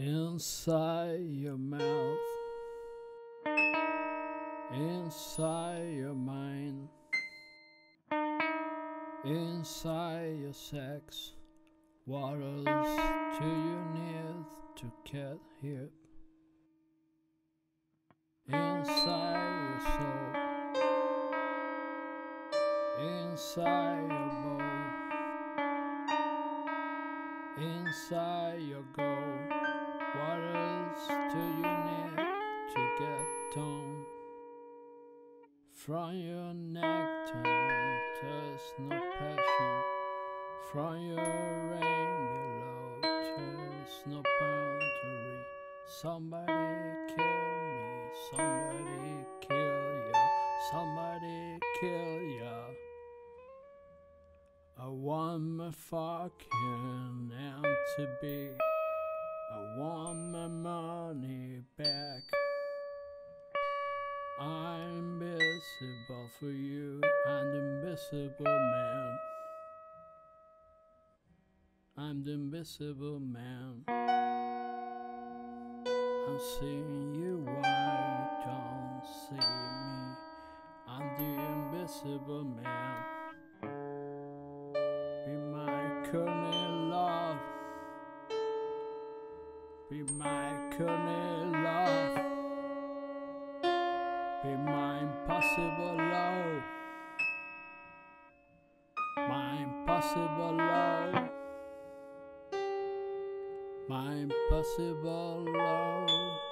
Inside your mouth, inside your mind, inside your sex, what else do you need to get here? Inside your soul, inside your bone, inside your goal, what else do you need to get done? From your neck down, there's no passion. From your rain below, there's no boundary. Somebody kill me, somebody kill ya, somebody kill ya. I want my fucking empty beat. I want my money back. I'm invisible for you, I'm the invisible man. I'm the invisible man. I'm seeing you while you don't see me. I'm the invisible man. Be my current love. Be my current love. Be my impossible love. My impossible love. My impossible love.